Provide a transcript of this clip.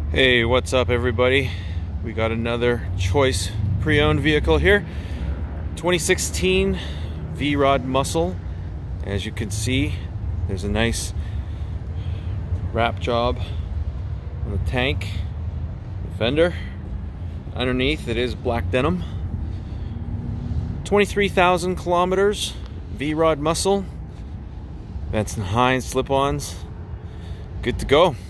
Hey, what's up everybody? We got another choice pre-owned vehicle here. 2016 V-Rod Muscle. As you can see, there's a nice wrap job on the tank, the fender. Underneath it is black denim. 23,000 kilometers, V-Rod Muscle. Vance & Hines slip-ons. Good to go.